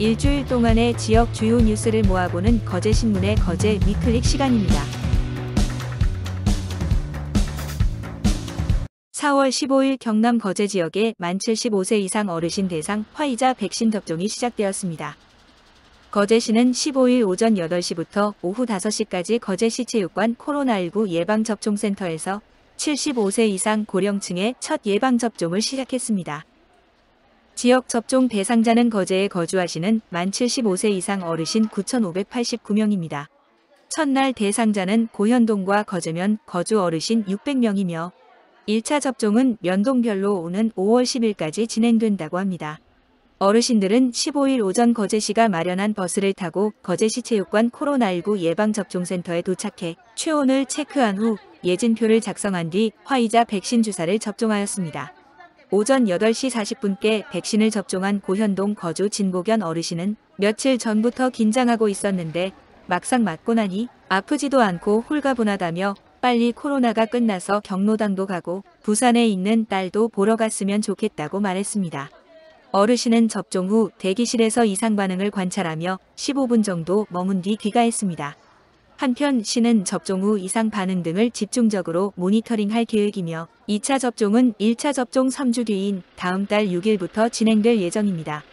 일주일 동안의 지역 주요 뉴스를 모아보는 거제신문의 거제 위클릭 시간입니다. 4월 15일 경남 거제 지역에 만 75세 이상 어르신 대상 화이자 백신 접종이 시작되었습니다. 거제시는 15일 오전 8시부터 오후 5시까지 거제시 체육관 코로나19 예방접종센터에서 75세 이상 고령층의 첫 예방접종을 시작했습니다. 지역 접종 대상자는 거제에 거주하시는 만 75세 이상 어르신 9,589명입니다. 첫날 대상자는 고현동과 거제면 거주 어르신 600명이며 1차 접종은 면동별로 오는 5월 10일까지 진행된다고 합니다. 어르신들은 15일 오전 거제시가 마련한 버스를 타고 거제시 체육관 코로나19 예방접종센터에 도착해 체온을 체크한 후 예진표를 작성한 뒤 화이자 백신 주사를 접종하였습니다. 오전 8시 40분께 백신을 접종한 고현동 거주 진보견 어르신은 며칠 전부터 긴장하고 있었는데 막상 맞고 나니 아프지도 않고 홀가분하다며 빨리 코로나가 끝나서 경로당도 가고 부산에 있는 딸도 보러 갔으면 좋겠다고 말했습니다. 어르신은 접종 후 대기실에서 이상 반응을 관찰하며 15분 정도 머문 뒤 귀가했습니다. 한편 시는 접종 후 이상 반응 등을 집중적으로 모니터링할 계획이며 2차 접종은 1차 접종 3주 뒤인 다음 달 6일부터 진행될 예정입니다.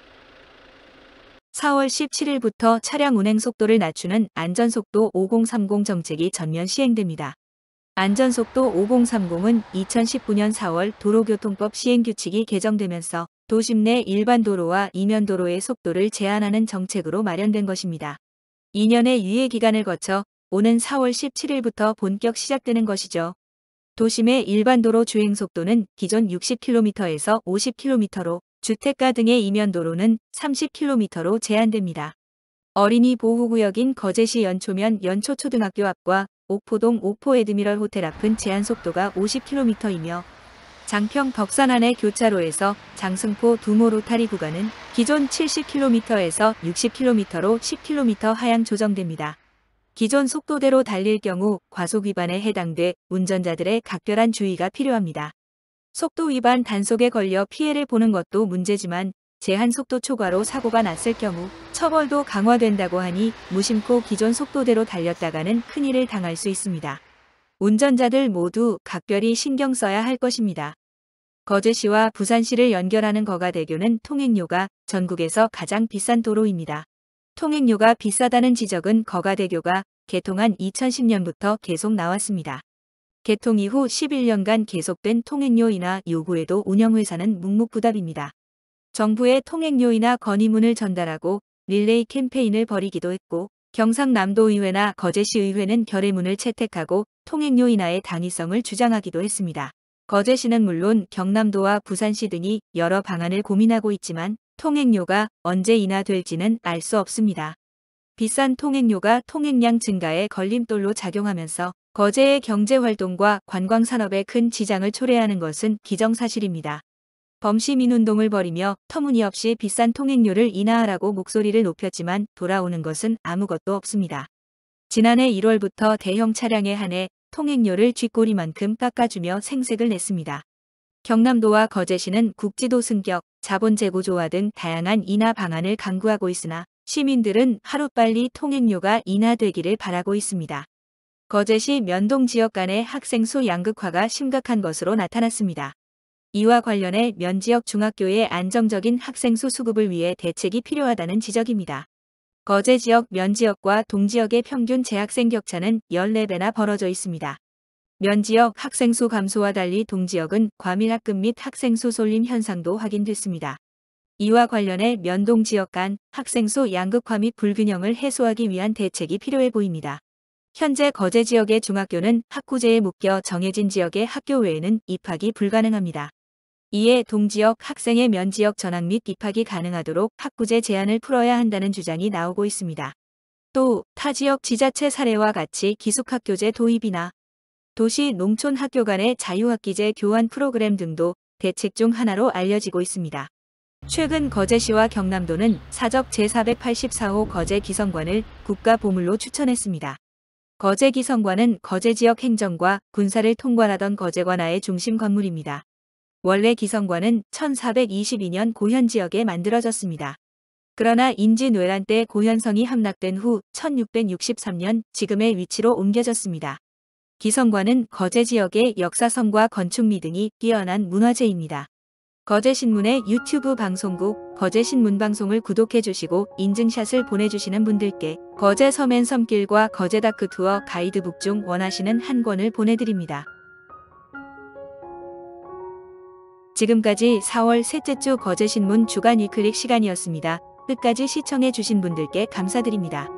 4월 17일부터 차량 운행 속도를 낮추는 안전속도 5030 정책이 전면 시행됩니다. 안전속도 5030은 2019년 4월 도로교통법 시행규칙이 개정되면서 도심 내 일반 도로와 이면 도로의 속도를 제한하는 정책으로 마련된 것입니다. 2년의 유예 기간을 거쳐 오는 4월 17일부터 본격 시작되는 것이죠. 도심의 일반 도로 주행 속도는 기존 60km에서 50km로 주택가 등의 이면 도로는 30km로 제한됩니다. 어린이 보호구역인 거제시 연초면 연초초등학교 앞과 옥포동 옥포에드미럴 호텔 앞은 제한 속도가 50km이며 장평 덕산 안의 교차로에서 장승포 두모 로타리 구간은 기존 70km에서 60km로 10km 하향 조정됩니다. 기존 속도대로 달릴 경우 과속 위반에 해당돼 운전자들의 각별한 주의가 필요합니다. 속도 위반 단속에 걸려 피해를 보는 것도 문제지만 제한 속도 초과로 사고가 났을 경우 처벌도 강화된다고 하니 무심코 기존 속도대로 달렸다가는 큰일을 당할 수 있습니다. 운전자들 모두 각별히 신경 써야 할 것입니다. 거제시와 부산시를 연결하는 거가대교는 통행료가 전국에서 가장 비싼 도로입니다. 통행료가 비싸다는 지적은 거가대교가 개통한 2010년부터 계속 나왔습니다. 개통 이후 11년간 계속된 통행료 인하 요구에도 운영회사는 묵묵부답입니다. 정부에 통행료 인하 건의문을 전달하고 릴레이 캠페인을 벌이기도 했고 경상남도의회나 거제시의회는 결의문을 채택하고 통행료 인하의 당위성을 주장하기도 했습니다. 거제시는 물론 경남도와 부산시 등이 여러 방안을 고민하고 있지만 통행료가 언제 인하될지는 알 수 없습니다. 비싼 통행료가 통행량 증가에 걸림돌로 작용하면서 거제의 경제활동과 관광산업에 큰 지장을 초래하는 것은 기정사실입니다. 범시민운동을 벌이며 터무니없이 비싼 통행료를 인하하라고 목소리를 높였지만 돌아오는 것은 아무것도 없습니다. 지난해 1월부터 대형 차량에 한해 통행료를 쥐꼬리만큼 깎아주며 생색을 냈습니다. 경남도와 거제시는 국지도 승격, 자본 재고 조화 등 다양한 인하 방안을 강구하고 있으나 시민들은 하루빨리 통행료가 인하되기를 바라고 있습니다. 거제시 면동 지역 간의 학생 수 양극화가 심각한 것으로 나타났습니다. 이와 관련해 면지역 중학교의 안정적인 학생 수 수급을 위해 대책이 필요하다는 지적입니다. 거제 지역 면지역과 동지역의 평균 재학생 격차는 14배나 벌어져 있습니다. 면지역 학생 수 감소와 달리 동지역은 과밀학급 및 학생 수 쏠림 현상도 확인됐습니다. 이와 관련해 면동 지역 간 학생 수 양극화 및 불균형을 해소하기 위한 대책이 필요해 보입니다. 현재 거제 지역의 중학교는 학구제에 묶여 정해진 지역의 학교 외에는 입학이 불가능합니다. 이에 동지역 학생의 면지역 전학 및 입학이 가능하도록 학구제 제한을 풀어야 한다는 주장이 나오고 있습니다. 또 타 지역 지자체 사례와 같이 기숙학교제 도입이나 도시 농촌 학교 간의 자유학기제 교환 프로그램 등도 대책 중 하나로 알려지고 있습니다. 최근 거제시와 경남도는 사적 제484호 거제 기성관을 국가보물로 추천했습니다. 거제 기성관은 거제 지역 행정과 군사를 통괄하던 거제 관아의 중심 건물입니다. 원래 기성관은 1422년 고현 지역에 만들어졌습니다. 그러나 임진왜란 때 고현성이 함락된 후 1663년 지금의 위치로 옮겨졌습니다. 기성관은 거제 지역의 역사성과 건축미 등이 뛰어난 문화재입니다. 거제신문의 유튜브 방송국 거제신문방송을 구독해주시고 인증샷을 보내주시는 분들께 거제 서맨섬길과 거제다크 투어 가이드북 중 원하시는 한 권을 보내드립니다. 지금까지 4월 셋째 주 거제신문 주간 위클릭 시간이었습니다. 끝까지 시청해주신 분들께 감사드립니다.